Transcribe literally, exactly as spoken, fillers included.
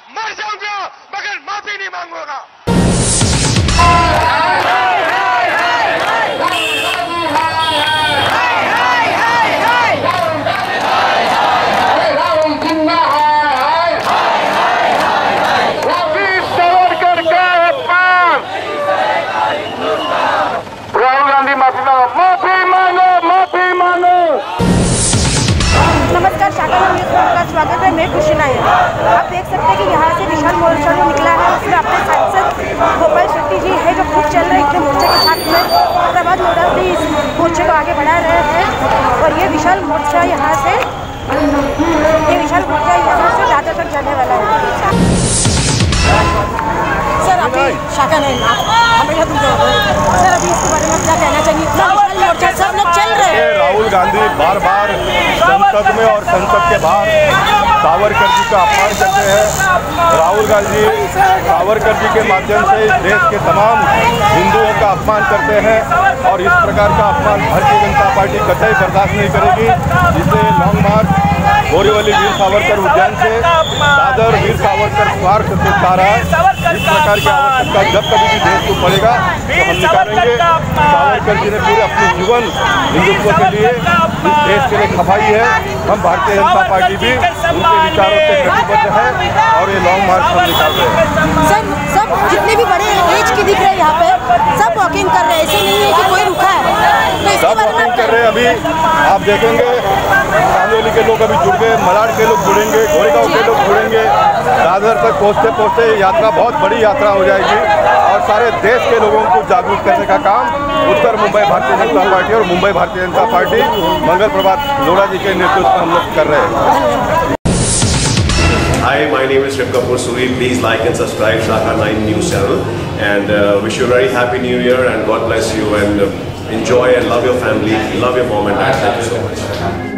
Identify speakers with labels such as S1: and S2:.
S1: मर जाऊंगा मगर माफी नहीं मांगूंगा।
S2: नमस्कार, शाकाहारी न्यूज़ में आपका स्वागत है। मैं खुशी नायर। आप देख सकते हैं कि यहाँ से विशाल मोर्चा जो निकला है उसमें अपने सांसद गोपाल शेट्टी जी है जो खुद चल रहे हैं मोर्चे के साथ में। प्रभात लोढ़ा भी इस मोर्चे को आगे बढ़ा रहे हैं और ये विशाल मोर्चा यहाँ से ये विशाल मोर्चा यहाँ से दादर तक जाने वाला है। सर अभी शाकाहारी हमेशा सर अभी इसके बारे में क्या कहना चाहिए? इतना विशाल मोर्चा सब लोग चल रहे हैं।
S3: राहुल गांधी बार बार संसद में और संसद के बाहर सावरकर जी का अपमान करते हैं। राहुल गांधी सावरकर जी के माध्यम से देश के तमाम हिंदुओं का अपमान करते हैं और इस प्रकार का अपमान भारतीय जनता पार्टी कतई बर्दाश्त नहीं करेगी। जिसे लॉन्ग मार्च बोरीवली वीर सावरकर उद्यान से दादर वीर सावरकर स्मारक से सारा इस प्रकार की आवश्यकता जब कभी भी देश को पड़ेगा तो हम निकालेंगे। सावरकर जी ने पूरे अपने जीवन हिंदुत्व के लिए इस देश के लिए खपाई है। हम भारतीय जनता पार्टी भी उनके विचारों से प्रतिबद्ध है और ये लॉन्ग मार्च हम निकाल रहे हैं।
S2: सर सब जितने भी बड़े एज के दिख रहे हैं यहाँ पे सब वॉकिंग कर रहे हैं, ऐसे नहीं है कि कोई रुका है।
S3: सब वॉकिंग कर रहे हैं। अभी आप देखेंगे कांदिवली के लोग अभी जुड़ गए, मलाड के लोग जुड़ेंगे, गोरेगांव के लोग जुड़ेंगे। दादर तक पहुँचते पहुँचते यात्रा बहुत बड़ी यात्रा हो जाएगी और सारे देश के लोगों को जागरूक करने का काम उत्तर मुंबई भारतीय जनता पार्टी और मुंबई भारतीय जनता पार्टी मंगल प्रभात लोढ़ा जी के नेतृत्व में हम लोग कर रहे हैं।
S4: Hi, my name is Rim Kapoor Suri. Please like and subscribe Shaka nine News channel and uh, wish you a very happy new year and God bless you and uh, enjoy and love your family, love your mom and dad. Thank you so much.